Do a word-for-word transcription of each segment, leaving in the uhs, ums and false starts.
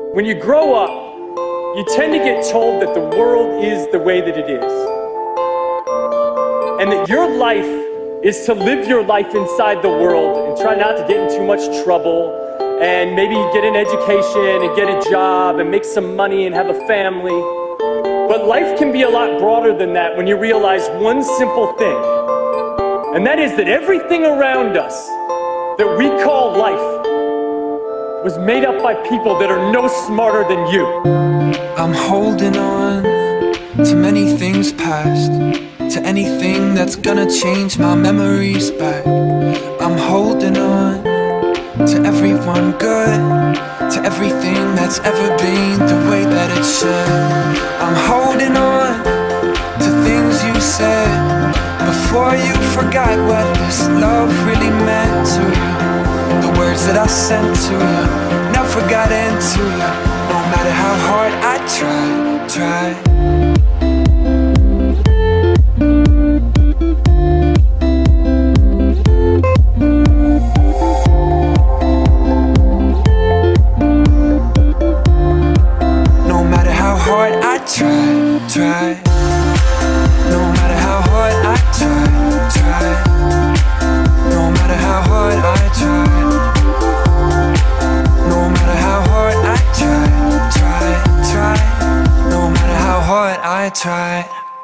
When you grow up, you tend to get told that the world is the way that it is. And that your life is to live your life inside the world and try not to get in too much trouble and maybe get an education and get a job and make some money and have a family. But life can be a lot broader than that when you realize one simple thing. And that is that everything around us that we call life was made up by people that are no smarter than you. I'm holding on to many things past, to anything that's gonna change my memories back. I'm holding on to everyone good, to everything that's ever been the way that it should. I'm holding on to things you said before you forgot what this love really meant to you. The words that I sent to you never got into you, no matter how hard I tried, tried. No matter how hard I tried, tried. No matter how hard I tried, tried. No matter how hard I tried. No matter how hard I tried, tried, tried. No matter how hard I tried.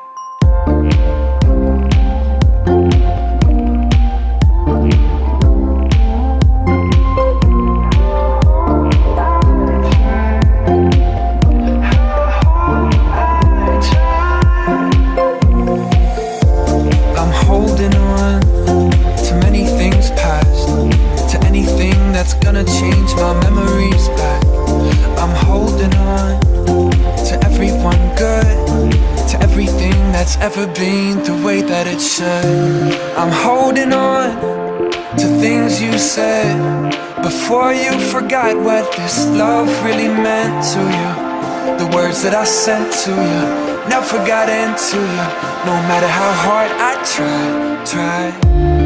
I'm holding on to many things past, to anything that's gonna change my memories back. I'm holding on to everyone good, to everything that's ever been the way that it should. I'm holding on to things you said before you forgot what this love really meant to you. The words that I sent to you never got into you, no matter how hard I tried, tried.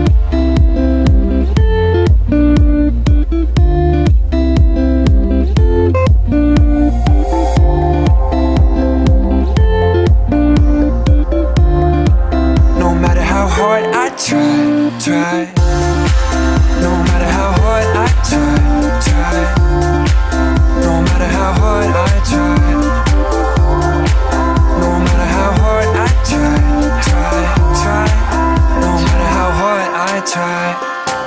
Try, try. No matter how hard I try, try. No matter how hard I try. No matter how hard I try, try, try. No matter how hard I try.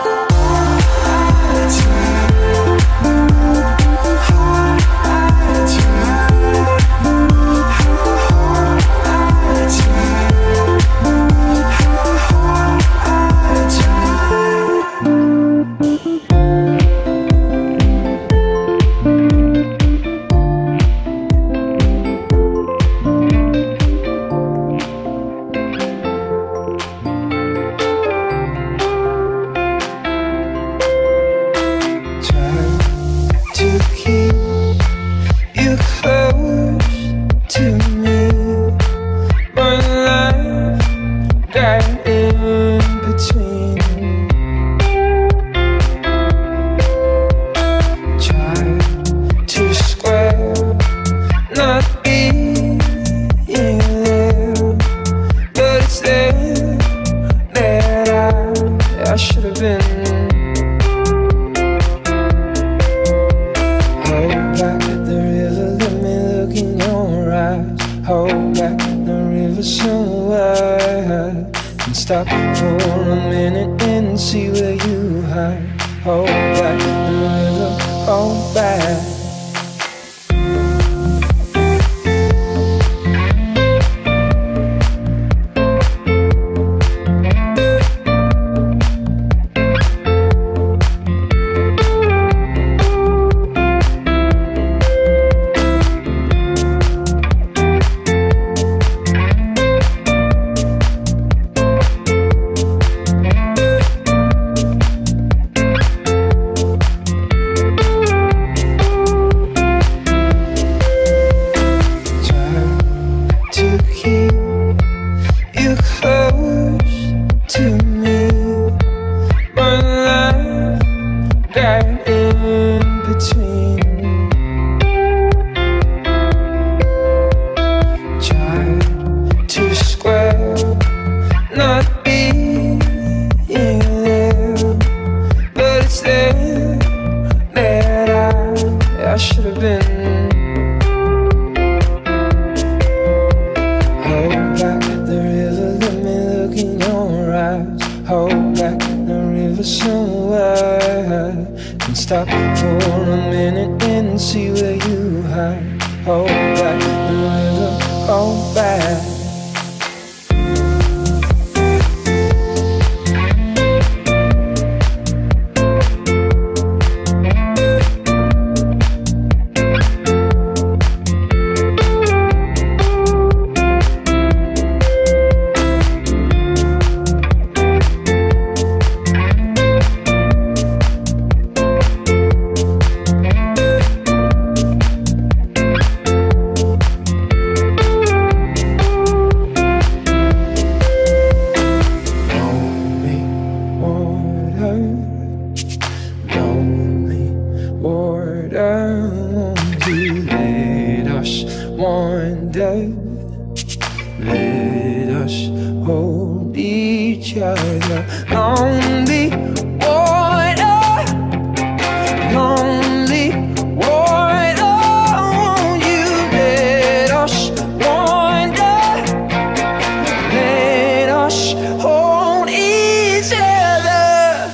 I should have been. Hold back at the river, let me look in your eyes. Hold back at the river so wide, and stop for a minute and see where you hide. Hold back at the river, hold back. I should have been. Hold back the river, let me look in your eyes. Hold back the river so I can stop for a minute and see where you hide. Hold back the river, hold back. Let us hold each other. Lonely water, lonely water, won't you let us wander? Let us hold each other.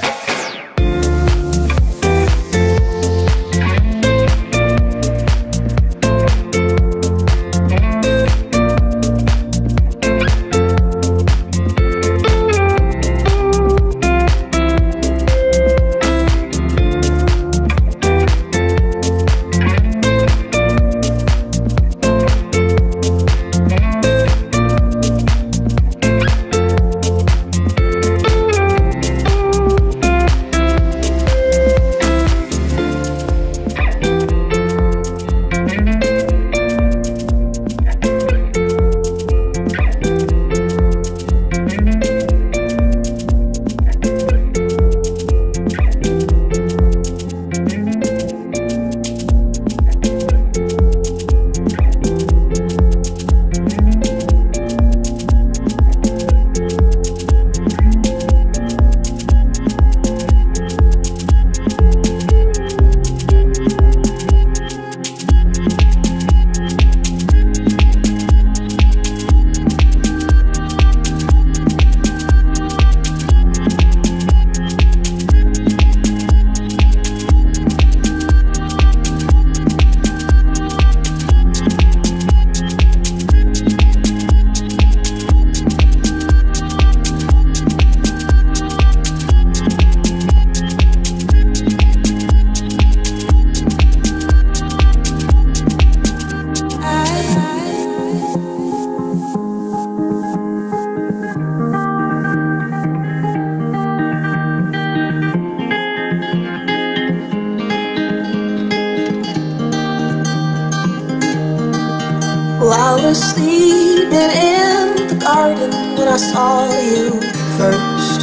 Well, I was sleeping in the garden when I saw you first.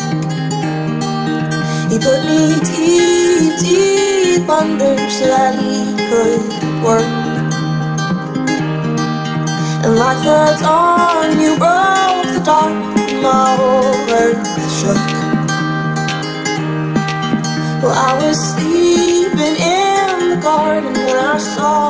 He put me deep, deep under so that he could work. And like the dawn, you broke the dark, and my whole earth shook. Well, I was sleeping in the garden when I saw